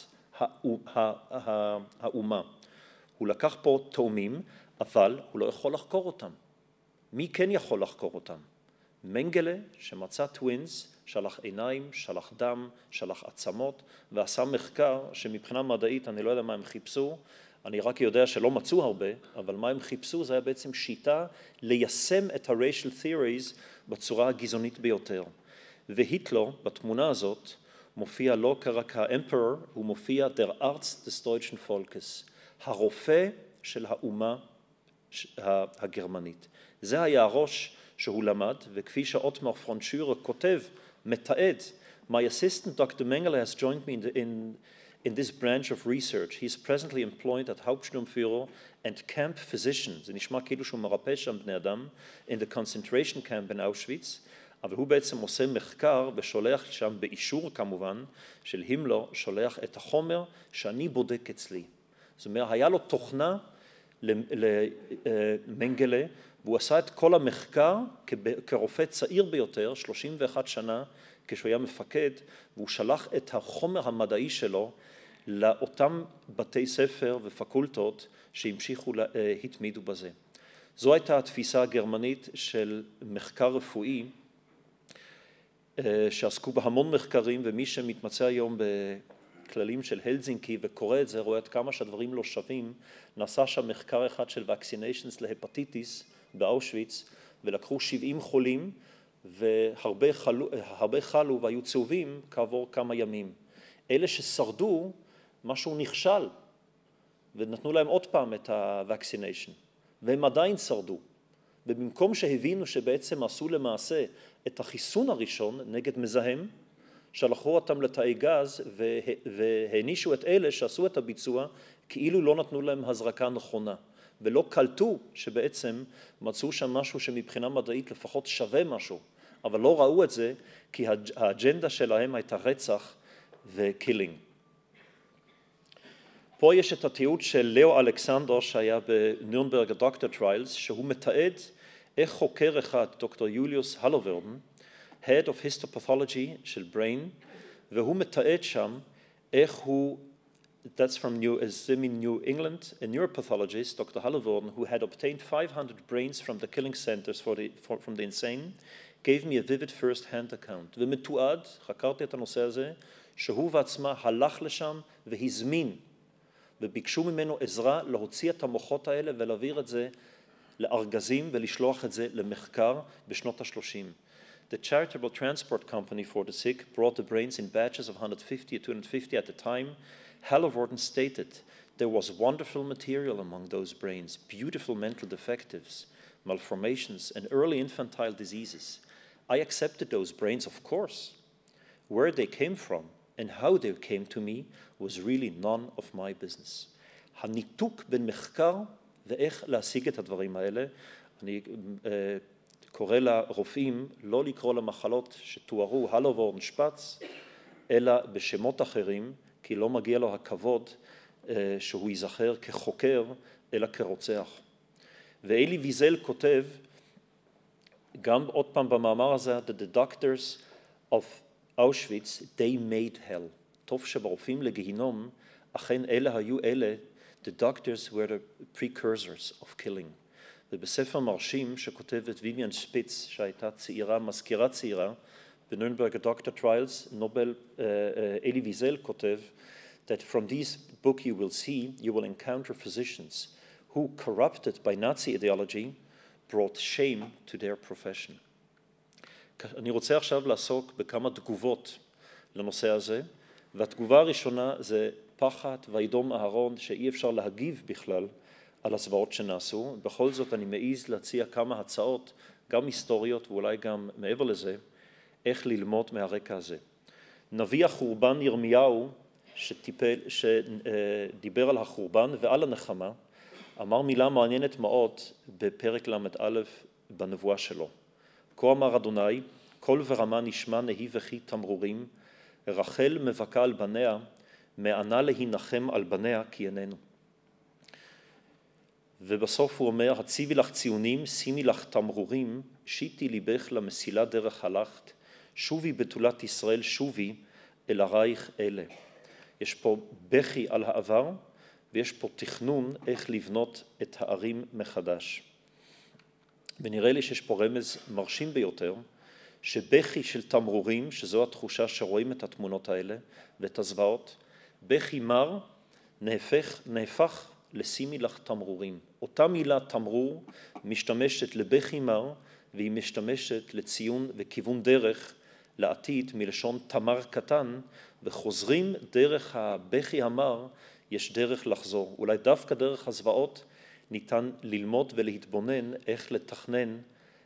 האומה. הוא לקח פה תאומים, אבל הוא לא יכול לחקור אותם. מי כן יכול לחקור אותם? מנגלה, שמצא טווינס, שלח עיניים, שלח דם, שלח עצמות, ועשה מחקר שמבחינה מדעית אני לא יודע מה הם חיפשו, אני רק יודע שלא מצאו הרבה, אבל מה הם חיפשו זה היה בעצם שיטה ליישם את ה-racial theories בצורה הגזענית ביותר. והיטלר בתמונה הזאת מופיע לא רק האמפרור, הוא מופיע der Arzt des deutschen Volkes, הרופא של האומה הגרמנית. זה היה הראש שהוא למד, וכפי שאוטמר פון שוירו כותב, מתעד, my assistant Doctor Mengele has joined me in, the, in, in this branch of research. He is presently employed at Hauptsturmführer and camp physician. זה נשמע כאילו שהוא מרפא שם בני אדם, in the concentration camp in Auschwitz, אבל הוא בעצם עושה מחקר ושולח שם באישור כמובן של הימלר, שולח את החומר שאני בודק אצלי. זאת אומרת, היה לו תוכנה למנגלה, והוא עשה את כל המחקר כרופא צעיר ביותר, שלושים ואחת שנה, כשהוא היה מפקד, והוא שלח את החומר המדעי שלו לאותם בתי ספר ופקולטות שהמשיכו להתמידו בזה. זו הייתה התפיסה הגרמנית של מחקר רפואי, שעסקו בהמון מחקרים, ומי שמתמצא היום בכללים של הלזינקי וקורא את זה, רואה את כמה שהדברים לא שווים. נעשה שם מחקר אחד של vaccinations להפטיטיס באושוויץ, ולקחו שבעים חולים, והרבה חלו, הרבה חלו והיו צהובים כעבור כמה ימים. אלה ששרדו, משהו נכשל, ונתנו להם עוד פעם את ה-vaccination, והם עדיין שרדו. ובמקום שהבינו שבעצם עשו למעשה את החיסון הראשון נגד מזהם, שלחו אותם לתאי גז והענישו את אלה שעשו את הביצוע, כאילו לא נתנו להם הזרקה נכונה, ולא קלטו שבעצם מצאו שם משהו שמבחינה מדעית לפחות שווה משהו, אבל לא ראו את זה כי האג'נדה שלהם הייתה רצח וקילינג. פה יש את התיעוד של לאו אלכסנדר שהיה בנירנברג דוקטור טריילס, שהוא מתעד איך חוקר אחד, דוקטור יוליוס הלוברדן, Head of Histopathology של Brain, והוא מתעד שם איך הוא, that's from New, in New England, a neuropathologist, Doctor Halvorsen, who had obtained five hundred brains from the killing centers for the, for, from the insane, gave me a vivid first-hand account. ומתועד, חקרתי את הנושא הזה, שהוא בעצמה הלך לשם והזמין, וביקשו ממנו עזרה להוציא את המוחות האלה ולהעביר את זה לארגזים ולשלוח את זה למחקר בשנות ה-שלושים. The charitable transport company for the sick brought the brains in batches of one hundred fifty or two hundred fifty at the time. Halvorsen stated, There was wonderful material among those brains, beautiful mental defectives, malformations, and early infantile diseases. I accepted those brains, of course. Where they came from and how they came to me was really none of my business. הניתוק בין מחקר ואיך להשיג את הדברים האלה, אני uh, קורא לרופאים לא לקרוא למחלות שתוארו הלו ואורנשפץ, אלא בשמות אחרים, כי לא מגיע לו הכבוד uh, שהוא ייזכר כחוקר, אלא כרוצח. ואלי ויזל כותב, גם עוד פעם במאמר הזה, the doctors of Auschwitz, they made hell. טוב שברופאים לגיהינום, אכן אלה היו אלה, the doctors were the precursors of killing. ובספר מרשים שכותבת ויויאן שפיץ, שהייתה צעירה, מזכירה צעירה, בנירנברג דוקטור טריילס, נובל, אלי ויזל כותב, that from this book you will see, you will encounter physicians who, corrupted by Nazi ideology, brought shame to their profession. אני רוצה עכשיו לעסוק בכמה תגובות לנושא הזה, והתגובה הראשונה זה פחד וידום אהרון שאי אפשר להגיב בכלל על הזוועות שנעשו. בכל זאת אני מעיז להציע כמה הצעות, גם היסטוריות ואולי גם מעבר לזה, איך ללמוד מהרקע הזה. נביא החורבן ירמיהו שטיפל, שדיבר על החורבן ועל הנחמה, אמר מילה מעניינת מאוד בפרק למד א' בנבואה שלו. כה אמר אדוני, קול ורמה נשמע נהי וכי תמרורים, רחל מבכה על בניה, מענה להינחם על בניה כי איננו. ובסוף הוא אומר, הציבי לך ציונים, שימי לך תמרורים, שיטי ליבך למסילה דרך הלכת, שובי בתולת ישראל, שובי אל הרייך אלה. יש פה בכי על העבר, ויש פה תכנון איך לבנות את הערים מחדש. ונראה לי שיש פה רמז מרשים ביותר, שבכי של תמרורים, שזו התחושה שרואים את התמונות האלה ואת הזוועות, בכי מר נהפך, נהפך לשימי לך תמרורים. אותה מילה תמרור משתמשת לבכי מר, והיא משתמשת לציון וכיוון דרך לעתיד מלשון תמר קטן, וחוזרים דרך הבכי המר, יש דרך לחזור. אולי דווקא דרך הזוועות ניתן ללמוד ולהתבונן איך לתכנן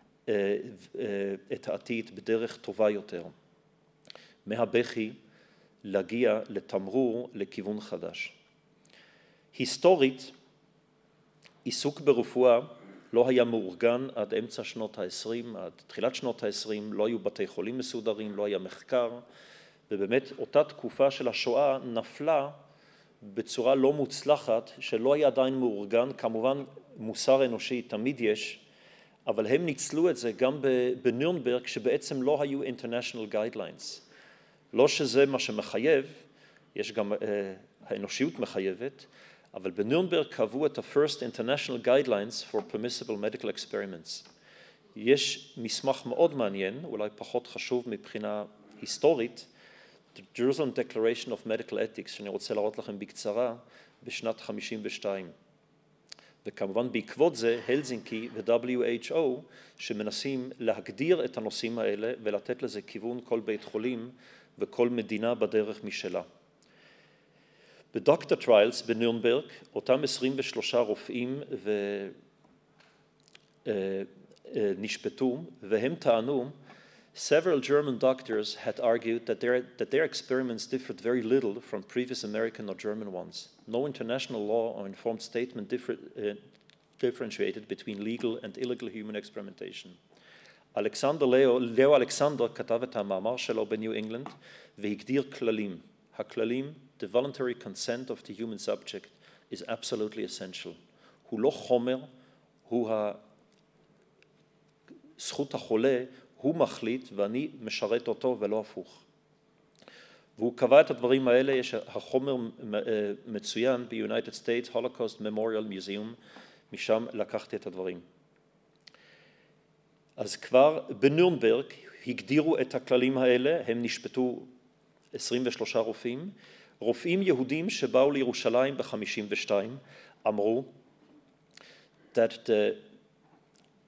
את העתיד בדרך טובה יותר. מהבכי להגיע לתמרור לכיוון חדש. היסטורית, עיסוק ברפואה לא היה מאורגן עד אמצע שנות ה-עשרים, עד תחילת שנות ה-עשרים, לא היו בתי חולים מסודרים, לא היה מחקר, ובאמת אותה תקופה של השואה נפלה בצורה לא מוצלחת, שלא היה עדיין מאורגן, כמובן מוסר אנושי תמיד יש, אבל הם ניצלו את זה גם בנירנברג, שבעצם לא היו international guidelines. לא שזה מה שמחייב, יש גם, האנושיות מחייבת, אבל בנירנברג קבעו את ה-first international guidelines for permissible medical experiments. יש מסמך מאוד מעניין, אולי פחות חשוב מבחינה היסטורית, The Jerusalem Declaration of Medical Ethics, שאני רוצה להראות לכם בקצרה, בשנת חמישים ושתיים. וכמובן בעקבות זה, הלזינקי ו-דאבליו אייץ' או, שמנסים להגדיר את הנושאים האלה ולתת לזה כיוון כל בית חולים וכל מדינה בדרך משלה. בדוקטור טריילס בנירנברג, אותם עשרים ושלושה רופאים נשפטו, והם טענו, several German doctors had argued that their, that their experiments differed very little from previous American or German ones. No international law or informed statement differ, uh, differentiated between legal and illegal human experimentation. אלכסנדר לאו, לאו אלכסנדר כתב את המאמר שלו בניו אינגלנד והגדיר כללים. הכללים, the voluntary consent of the human subject is absolutely essential. הוא לא חומר, הוא זכות החולה, הוא מחליט ואני משרת אותו ולא הפוך. והוא קבע את הדברים האלה, יש החומר מצוין ב-United States Holocaust Memorial Museum, משם לקחתי את הדברים. אז כבר בנירנברג הגדירו את הכללים האלה, הם נשפטו עשרים ושלושה רופאים, רופאים יהודים שבאו לירושלים ב-חמישים ושתיים, אמרו that the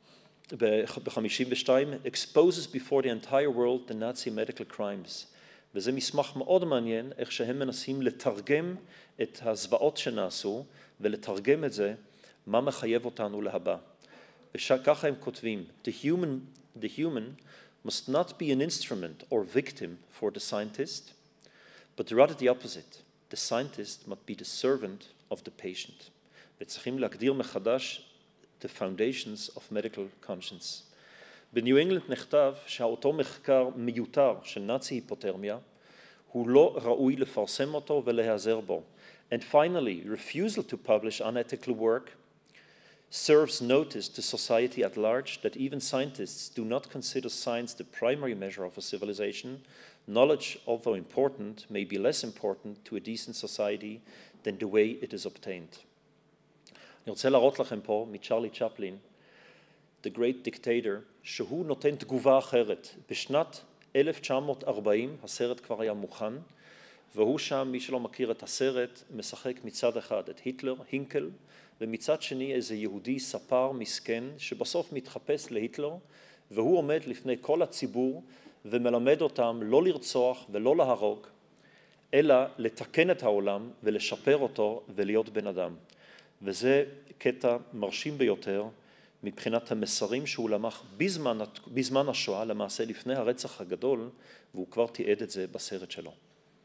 ב-חמישים ושתיים exposes before the entire world the Nazi medical crimes. וזה מסמך מאוד מעניין איך שהם מנסים לתרגם את הזוועות שנעשו ולתרגם את זה מה מחייב אותנו להבא. וככה הם כותבים, the human, the human must not be an instrument or victim for the scientist, but rather the opposite. The scientist must be the servant of the patient. וצריכים להגדיר מחדש the foundations of medical conscience. בניו אינגלנד נכתב שאותו מחקר מיותר של נאצי היפותרמיה הוא לא ראוי לפרסם אותו ולהיעזר בו. And finally, refusal to publish unethical work serves notice to society at large that even scientists do not consider science the primary measure of a civilization. Knowledge, although important, may be less important to a decent society than the way it is obtained. אני רוצה להראות לכם פה מצ'רלי צ'פלין, The Great Dictator, שהוא נותן תגובה אחרת. בשנת אלף תשע מאות ארבעים הסרט כבר היה מוכן, והוא שם, מי שלא מכיר את הסרט, משחק מצד אחד את היטלר, הינקל, ומצד שני איזה יהודי ספר מסכן שבסוף מתחפש להיטלר, והוא עומד לפני כל הציבור ומלמד אותם לא לרצוח ולא להרוג, אלא לתקן את העולם ולשפר אותו ולהיות בן אדם. וזה קטע מרשים ביותר מבחינת המסרים שהוא למח בזמן, בזמן השואה, למעשה לפני הרצח הגדול, והוא כבר תיעד את זה בסרט שלו.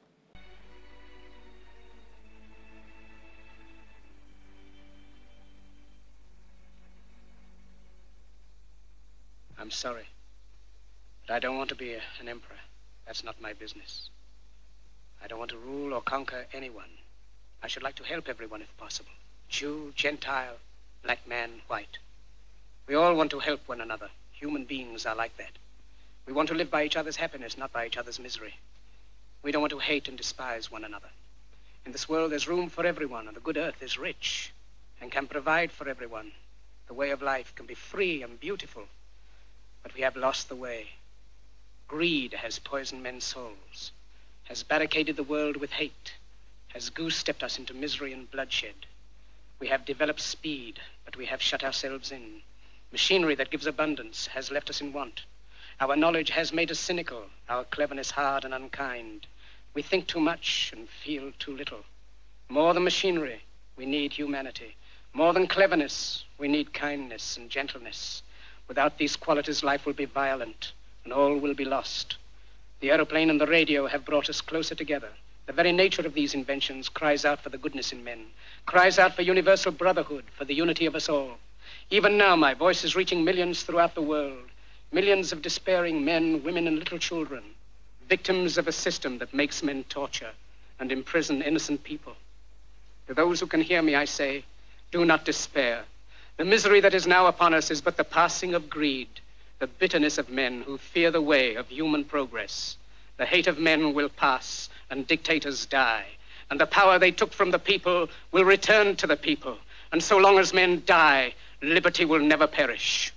I'm sorry, but I don't want to be a, an emperor. That's not my business. I don't want to rule or conquer anyone. I should like to help everyone if possible. Jew, Gentile, black man, white. We all want to help one another. Human beings are like that. We want to live by each other's happiness, not by each other's misery. We don't want to hate and despise one another. In this world there's room for everyone, and the good earth is rich and can provide for everyone. The way of life can be free and beautiful. But we have lost the way. Greed has poisoned men's souls, has barricaded the world with hate, has goose-stepped us into misery and bloodshed. We have developed speed, but we have shut ourselves in. Machinery that gives abundance has left us in want. Our knowledge has made us cynical, our cleverness hard and unkind. We think too much and feel too little. More than machinery, we need humanity. More than cleverness, we need kindness and gentleness. Without these qualities, life will be violent, and all will be lost. The aeroplane and the radio have brought us closer together. The very nature of these inventions cries out for the goodness in men, cries out for universal brotherhood, for the unity of us all. Even now, my voice is reaching millions throughout the world, millions of despairing men, women, and little children, victims of a system that makes men torture and imprison innocent people. To those who can hear me, I say, do not despair. The misery that is now upon us is but the passing of greed, the bitterness of men who fear the way of human progress. The hate of men will pass, and dictators die, and the power they took from the people will return to the people. And so long as men die, liberty will never perish.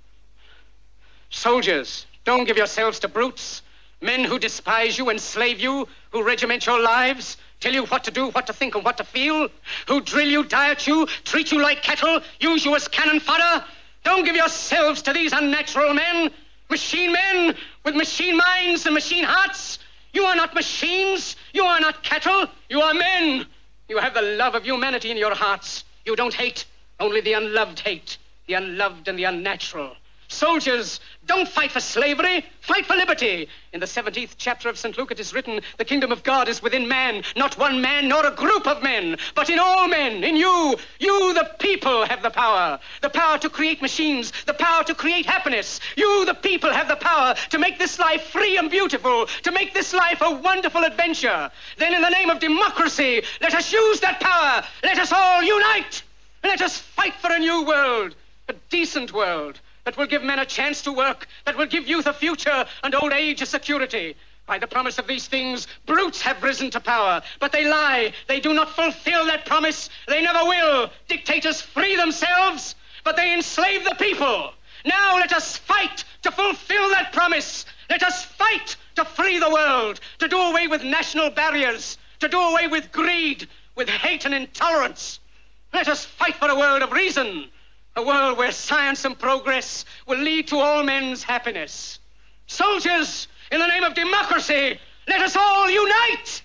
Soldiers, don't give yourselves to brutes, men who despise you, enslave you, who regiment your lives, tell you what to do, what to think, and what to feel, who drill you, diet you, treat you like cattle, use you as cannon fodder. Don't give yourselves to these unnatural men, machine men with machine minds and machine hearts. You are not machines, you are not cattle, you are men. You have the love of humanity in your hearts. You don't hate, only the unloved hate, the unloved and the unnatural. Soldiers, don't fight for slavery, fight for liberty. In the seventeenth chapter of Saint Luke it is written, the kingdom of God is within man, not one man nor a group of men, but in all men, in you. You, the people, have the power. The power to create machines, the power to create happiness. You, the people, have the power to make this life free and beautiful, to make this life a wonderful adventure. Then in the name of democracy, let us use that power. Let us all unite. Let us fight for a new world, a decent world, that will give men a chance to work, that will give youth a future and old age a security. By the promise of these things, brutes have risen to power, but they lie. They do not fulfill that promise. They never will. Dictators free themselves, but they enslave the people. Now let us fight to fulfill that promise. Let us fight to free the world, to do away with national barriers, to do away with greed, with hate and intolerance. Let us fight for a world of reason, a world where science and progress will lead to all men's happiness. Soldiers, in the name of democracy, Let us all unite!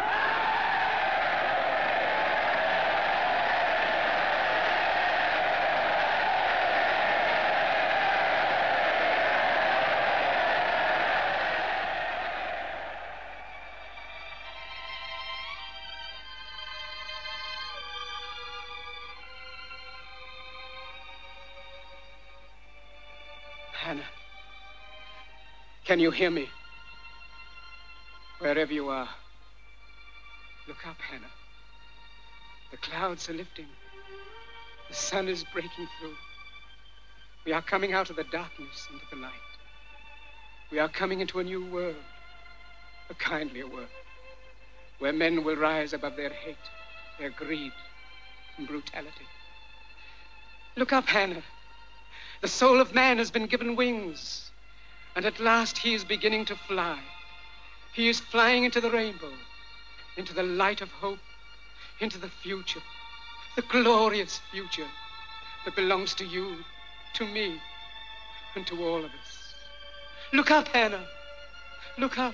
Hannah, can you hear me? Wherever you are, look up, Hannah. The clouds are lifting. The sun is breaking through. We are coming out of the darkness into the light. We are coming into a new world, a kindlier world, where men will rise above their hate, their greed, and brutality. Look up, Hannah. The soul of man has been given wings, and at last he is beginning to fly. He is flying into the rainbow, into the light of hope, into the future, the glorious future that belongs to you, to me, and to all of us. Look up, Hannah. Look up.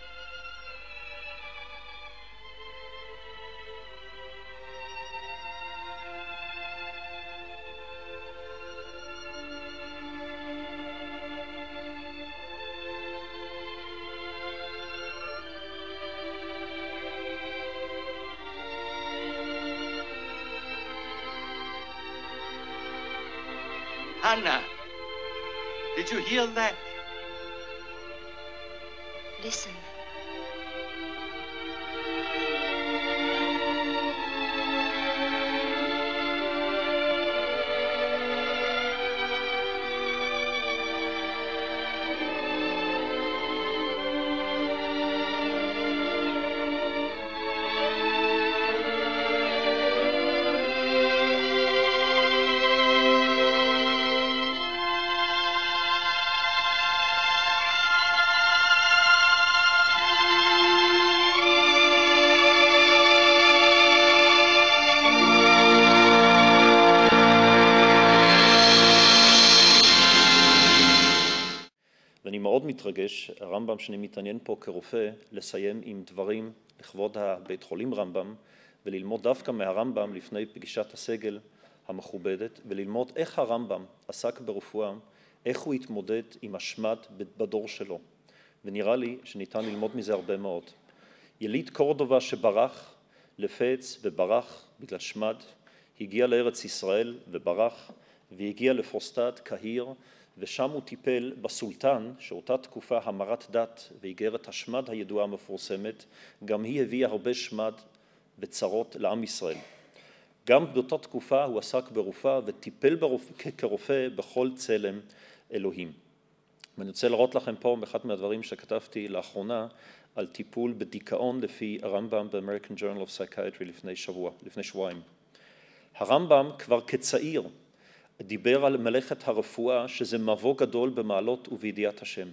Hannah, did you hear that? Listen. ואני מאוד מתרגש, הרמב"ם שאני מתעניין פה כרופא, לסיים עם דברים לכבוד הבית חולים רמב"ם, וללמוד דווקא מהרמב"ם לפני פגישת הסגל המכובדת, וללמוד איך הרמב"ם עסק ברפואה, איך הוא התמודד עם השמד בדור שלו. ונראה לי שניתן ללמוד מזה הרבה מאוד. יליד קורדובה שברח לפץ וברח בגלל שמד, הגיע לארץ ישראל וברח, והגיע לפוסטד, קהיר, ושם הוא טיפל בסולטן, שאותה תקופה המרת דת ואיגרת השמד הידועה המפורסמת, גם היא הביאה הרבה שמד וצרות לעם ישראל. גם באותה תקופה הוא עסק ברופאה וטיפל ברופא, כרופא בכל צלם אלוהים. ואני רוצה להראות לכם פה באחד מהדברים שכתבתי לאחרונה על טיפול בדיכאון לפי הרמב"ם ב-American Journal of Psychiatry לפני שבוע, לפני שבועיים. הרמב"ם כבר כצעיר דיבר על מלאכת הרפואה שזה מבוא גדול במעלות ובידיעת השם.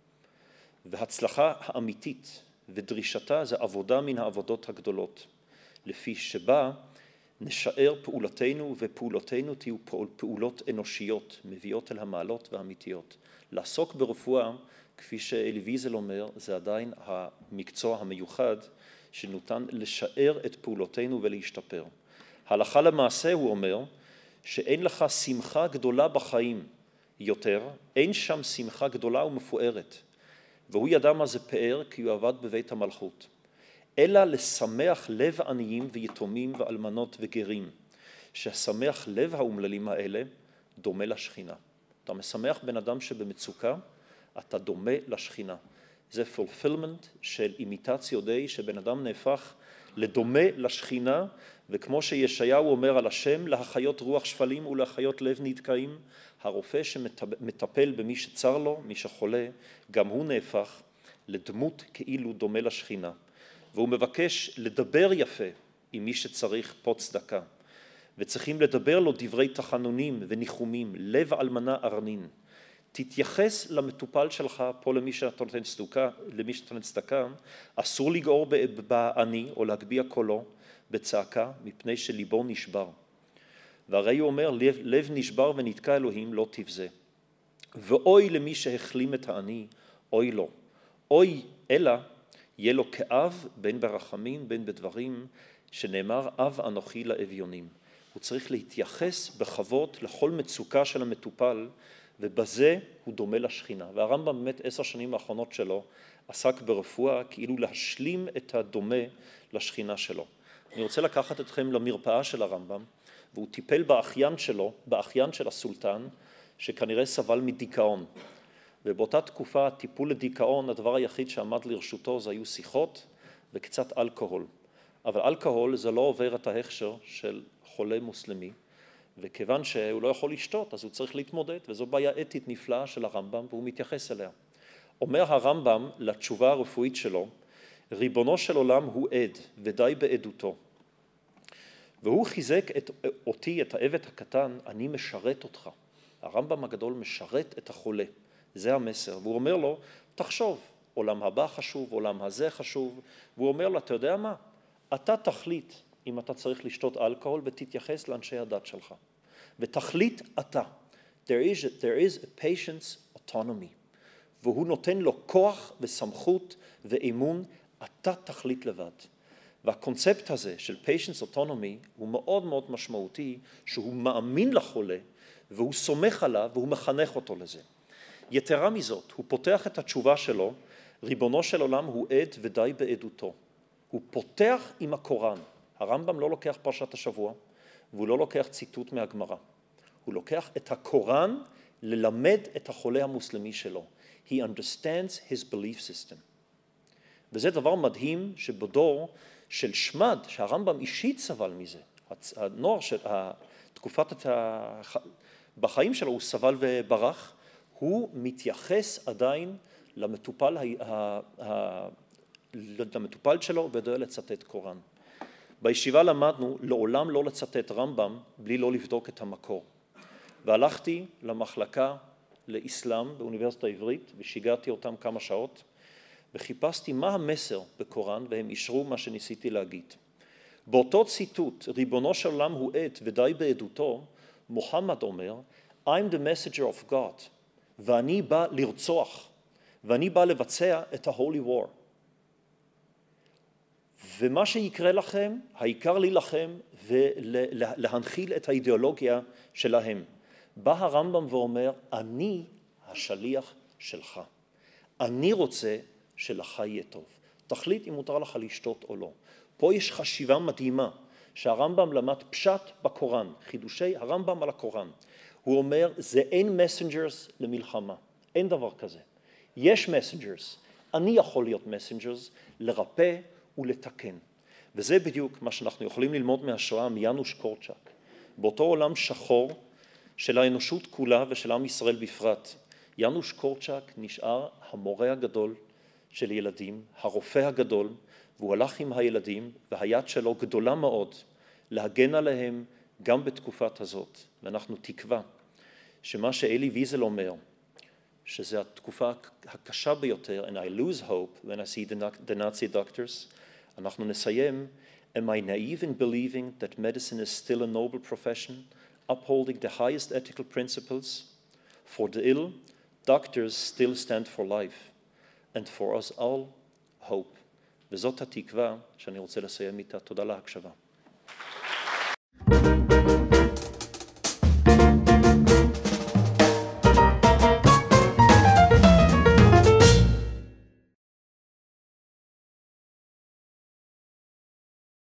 והצלחה האמיתית ודרישתה זה עבודה מן העבודות הגדולות, לפי שבה נשאר פעולתנו ופעולותינו תהיו פעולות אנושיות, מביאות אל המעלות והאמיתיות. לעסוק ברפואה, כפי שאלי ויזל אומר, זה עדיין המקצוע המיוחד שנותן לשער את פעולותינו ולהשתפר. הלכה למעשה הוא אומר, שאין לך שמחה גדולה בחיים יותר, אין שם שמחה גדולה ומפוארת. והוא ידע מה זה פאר כי הוא עבד בבית המלכות. אלא לשמח לב עניים ויתומים ואלמנות וגרים, שהשמח לב האומללים האלה דומה לשכינה. אתה משמח בן אדם שבמצוקה, אתה דומה לשכינה. זה fulfillment של אימיטציו די, שבן אדם נהפך לדומה לשכינה, וכמו שישעיהו אומר על השם, להחיות רוח שפלים ולהחיות לב נדכאים, הרופא שמטפל במי שצר לו, מי שחולה, גם הוא נהפך לדמות כאילו דומה לשכינה. והוא מבקש לדבר יפה עם מי שצריך פה צדקה. וצריכים לדבר לו דברי תחנונים וניחומים, לב אלמנה ארנין. תתייחס למטופל שלך פה למי שאתה נותן צדקה, למי שאתה נותן צדקה, אסור לגעור בעני או להגביה קולו בצעקה מפני שליבו נשבר. והרי הוא אומר, לב, לב נשבר ונתקע אלוהים לא תבזה. ואוי למי שהחלים את העני, אוי לו. אוי אלא יהיה לו כאב בין ברחמים בין בדברים, שנאמר אב אנוכי לאביונים. הוא צריך להתייחס בכבוד לכל מצוקה של המטופל, ובזה הוא דומה לשכינה. והרמב"ם באמת עשר שנים האחרונות שלו עסק ברפואה כאילו להשלים את הדומה לשכינה שלו. אני רוצה לקחת אתכם למרפאה של הרמב"ם, והוא טיפל באחיין שלו, באחיין של הסולטן, שכנראה סבל מדיכאון. ובאותה תקופה, טיפול לדיכאון, הדבר היחיד שעמד לרשותו זה היו שיחות וקצת אלכוהול. אבל אלכוהול זה לא עובר את ההכשר של חולה מוסלמי, וכיוון שהוא לא יכול לשתות, אז הוא צריך להתמודד, וזו בעיה אתית נפלאה של הרמב"ם, והוא מתייחס אליה. אומר הרמב"ם לתשובה הרפואית שלו, ריבונו של עולם הוא עד, ודי בעדותו. והוא חיזק את, אותי, את העבד הקטן, אני משרת אותך. הרמב"ם הגדול משרת את החולה, זה המסר. והוא אומר לו, תחשוב, עולם הבא חשוב, עולם הזה חשוב, והוא אומר לו, אתה יודע מה? אתה תחליט אם אתה צריך לשתות אלכוהול ותתייחס לאנשי הדת שלך. ותחליט אתה. There is, there is a patient's autonomy. והוא נותן לו כוח וסמכות ואמון, אתה תחליט לבד. והקונספט הזה של patient's autonomy הוא מאוד מאוד משמעותי, שהוא מאמין לחולה, והוא סומך עליו והוא מחנך אותו לזה. יתרה מזאת, הוא פותח את התשובה שלו, ריבונו של עולם הוא עד ודי בעדותו. הוא פותח עם הקוראן. הרמב"ם לא לוקח פרשת השבוע, והוא לא לוקח ציטוט מהגמרא. הוא לוקח את הקוראן ללמד את החולה המוסלמי שלו. He understands his belief system. וזה דבר מדהים שבדור של שמד, שהרמב"ם אישית סבל מזה. הנוער של תקופת בחיים שלו הוא סבל וברח, הוא מתייחס עדיין למטופל, למטופל שלו ויודע לצטט קוראן. בישיבה למדנו לעולם לא לצטט רמב"ם בלי לא לבדוק את המקור. והלכתי למחלקה לאסלאם באוניברסיטה העברית ושיגעתי אותם כמה שעות וחיפשתי מה המסר בקוראן והם אישרו מה שניסיתי להגיד. באותו ציטוט, ריבונו של עולם הוא עד ודי בעדותו, מוחמד אומר, I'm the messenger of God, ואני בא לרצוח, ואני בא לבצע את ה-Holy War. ומה שיקרה לכם, העיקר להילחם ולהנחיל את האידיאולוגיה שלהם. בא הרמב"ם ואומר, אני השליח שלך. אני רוצה שלך יהיה טוב. תחליט אם מותר לך לשתות או לא. פה יש חשיבה מדהימה, שהרמב"ם למד פשט בקוראן, חידושי הרמב"ם על הקוראן. הוא אומר, זה אין messengers למלחמה, אין דבר כזה. יש messengers, אני יכול להיות messengers לרפא ולתקן. וזה בדיוק מה שאנחנו יכולים ללמוד מהשואה מיאנוש קורצ'אק. באותו עולם שחור של האנושות כולה ושל עם ישראל בפרט, יאנוש קורצ'אק נשאר המורה הגדול של ילדים, הרופא הגדול, והוא הלך עם הילדים, והיד שלו גדולה מאוד להגן עליהם גם בתקופת הזאת. ואנחנו תקווה שמה שאלי ויזל אומר, שזו התקופה הקשה ביותר, and I lose hope when I see the, the Nazi doctors, אנחנו נסיים, am I naive in believing that medicine is still a noble profession, upholding the highest ethical principles? For the ill, doctors still stand for life, and for us all, hope. וזאת התקווה שאני רוצה לסיים איתה. תודה להקשבה.